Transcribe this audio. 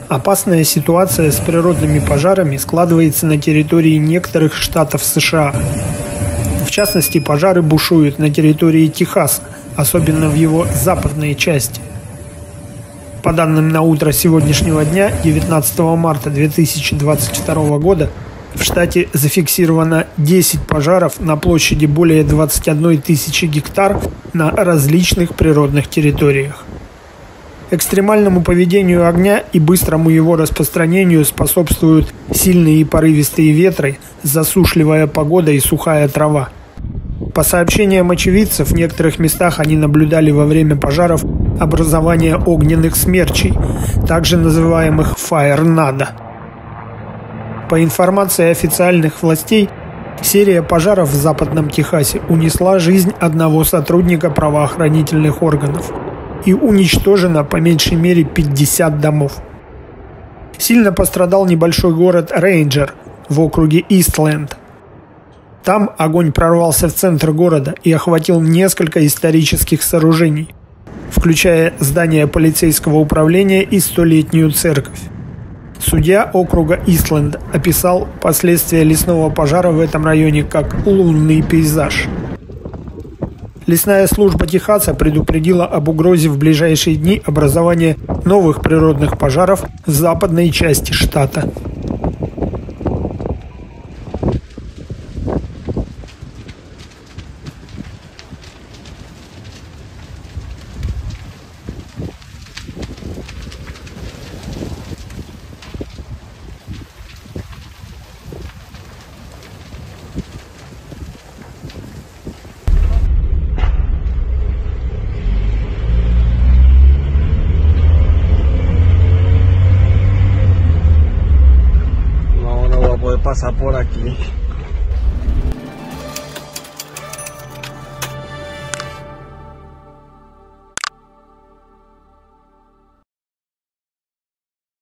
Опасная ситуация с природными пожарами складывается на территории некоторых штатов США. В частности, пожары бушуют на территории Техаса, особенно в его западной части. По данным на утро сегодняшнего дня, 19 марта 2022 года, в штате зафиксировано 10 пожаров на площади более 21 тысячи гектар на различных природных территориях. Экстремальному поведению огня и быстрому его распространению способствуют сильные и порывистые ветры, засушливая погода и сухая трава. По сообщениям очевидцев, в некоторых местах они наблюдали во время пожаров образование огненных смерчей, также называемых «фаернадо». По информации официальных властей, серия пожаров в Западном Техасе унесла жизнь одного сотрудника правоохранительных органов и уничтожено по меньшей мере 50 домов. Сильно пострадал небольшой город Рейнджер в округе Истленд. Там огонь прорвался в центр города и охватил несколько исторических сооружений, включая здание полицейского управления и 100-летнюю церковь. Судья округа Истленд описал последствия лесного пожара в этом районе как лунный пейзаж. Лесная служба Техаса предупредила об угрозе в ближайшие дни образования новых природных пожаров в западной части штата. Pasa por aquí.